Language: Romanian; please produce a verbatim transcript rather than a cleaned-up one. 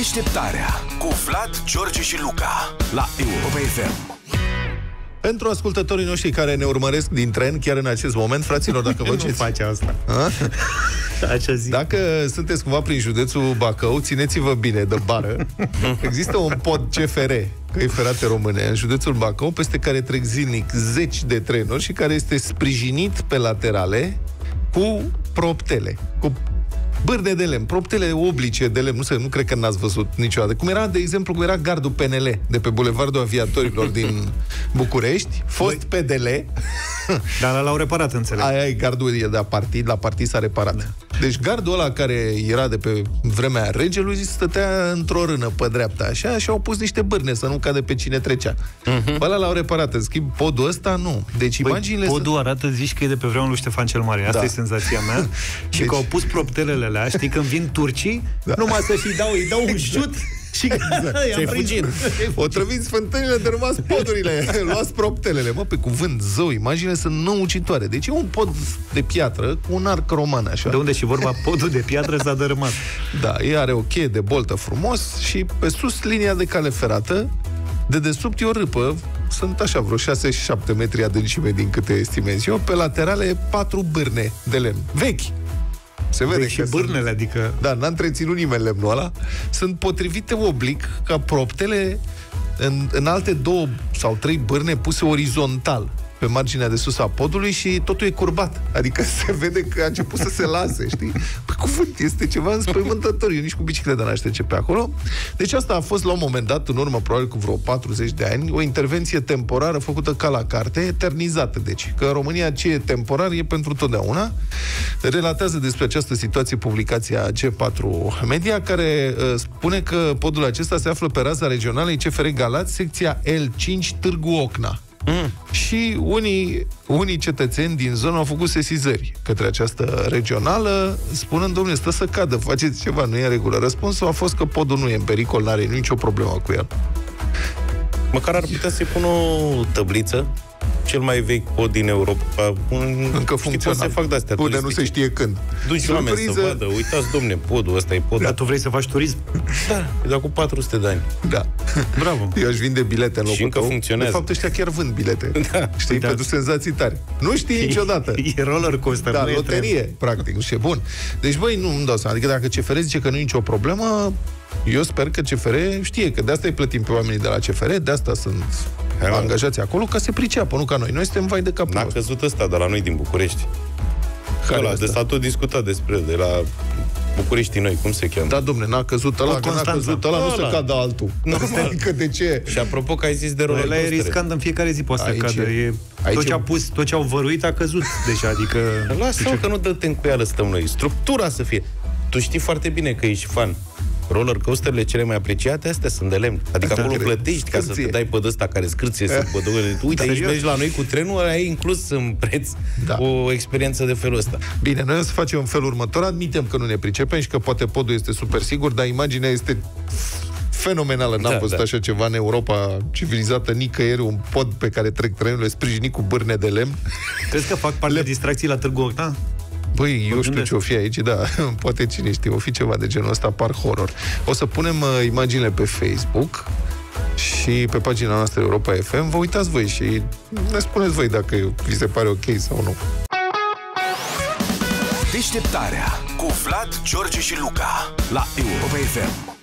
Deșteptarea cu Vlad, George și Luca la Europa F M. Pentru ascultătorii noștri care ne urmăresc din tren chiar în acest moment, fraților, dacă vă nu face asta. Așa zic. Dacă sunteți cumva prin județul Bacău, țineți-vă bine de bară. Există un pod C F R, Căi Ferate Române, în județul Bacău, peste care trec zilnic zeci de trenuri și care este sprijinit pe laterale cu proptele, cu bârne de lemn, proptele oblice de lemn, nu, se, nu cred că n-ați văzut niciodată. Cum era, de exemplu, cum era gardul P N L de pe Bulevardul Aviatorilor din București, fost P D L. Dar l-au reparat, înțeleg. Aia e gardul de la partid, la partid s-a reparat. Da. Deci gardul ăla care era de pe vremea regelui stătea într-o rână pe dreapta, așa, și au pus niște bârne să nu cade pe cine trecea. Uh-huh. Ăla l-au reparat. În schimb, podul ăsta nu. Deci Băi, imaginile podul sunt... arată, zici că e de pe vremea lui Ștefan cel Mare. Asta da. e senzația mea. Și deci... că au pus proptelele alea, știi, când vin turcii, da. numai să-și dau, îi dau un exact. șut și exact. ți-ai fugit. O trăviți fântânile, de rămas podurile. Luați proptelele. Mă, pe cuvânt, zău, imaginile sunt năucitoare. Deci e un pod de piatră cu un arc roman, așa. De unde și vorba, podul de piatră s-a dărâmat. Da, ea are o cheie de boltă frumos și pe sus linia de cale ferată. De desubt e o râpă, sunt așa vreo șase șapte metri adâncime din câte estimez eu. Pe laterale patru bârne de lemn vechi. Se vede și bârnele, sunt, adică... Da, n-a întreținut nimeni lemnul ăla. Sunt potrivite oblic ca proptele în, în alte două sau trei bârne puse orizontal pe marginea de sus a podului și totul e curbat. Adică se vede că a început să se lase, știi? Păi cuvânt, este ceva înspăimântător. Eu nici cu bicicleta n-aș trece pe acolo. Deci asta a fost la un moment dat, în urmă probabil cu vreo patruzeci de ani, o intervenție temporară făcută ca la carte, eternizată. Deci, că în România ce e temporar e pentru totdeauna. Relatează despre această situație publicația G patru Media, care uh, spune că podul acesta se află pe raza regionalei C F R Galați, secția L cinci Târgu Ocna. Mm. Și unii, unii cetățeni din zonă au făcut sesizări către această regională, spunând, domnule, stă să cadă, faceți ceva, nu e în regulă. Răspunsul a fost că podul nu e în pericol, n-are nicio problemă cu el. Măcar ar putea să-i pună o tăbliță, cel mai vechi pod din Europa. Un, încă funcțional. Se fac de-astea Până nu se știe când. Duci oameni să vadă, uitați, domne, podul ăsta e pod. Dar tu vrei să faci turism? Da, e de acum patru sute de ani. Da. Bravo. Eu aș vinde bilete în locul și încă tău. funcționează. De fapt, ăștia chiar vând bilete. Da. Știi, da. Pentru senzații tari. Nu știi niciodată. E roller coaster. Da, loterie, trebuie. Practic. Și bun. Deci, băi, nu îmi dau seama. Adică dacă C F R zice că nu e nicio problemă, eu sper că C F R știe că de asta îi plătim pe oamenii de la C F R, de asta sunt Hello. angajați acolo, ca să priceapă, nu ca noi. Noi suntem vai de capul. N-a căzut ăsta de la noi din București. Ăla, de s-a tot discutat despre de la București noi, cum se cheamă? Da, domne, n-a căzut ăla, că n-a căzut ăla, nu se cadă altul. Adică de ce? Și apropo că ai zis de roller coaster. Ăla e riscant în fiecare zi, poate să cadă. E... Tot, ce a pus, tot ce au văruit a căzut deja, adică... Lasă-mă că nu dă tencuială stăm noi. Structura să fie. Tu știi foarte bine că ești fan. Roller coasterele cele mai apreciate, astea sunt de lemn. Adică acolo plătești ca să te dai pe ăsta care scârție să pădure. Uite, aici mergi la noi cu trenul, ăla e inclus în preț da. o experiență de felul ăsta. Bine, noi o să facem în felul următor. Admitem că nu ne pricepem și că poate podul este super sigur, dar imaginea este fenomenală. N-am da, văzut da. așa ceva în Europa civilizată nicăieri, un pod pe care trec trenurile sprijinit cu bârne de lemn. Crezi că fac parte de distracții la Târgu Ocna? Băi, eu știu ce o fi aici, da, poate cine știe, o fi ceva de genul ăsta, par horror. O să punem uh, imaginile pe Facebook și pe pagina noastră Europa F M. Vă uitați voi și ne spuneți voi dacă vi se pare ok sau nu. Deșteptarea cu Vlad, George și Luca la Europa F M.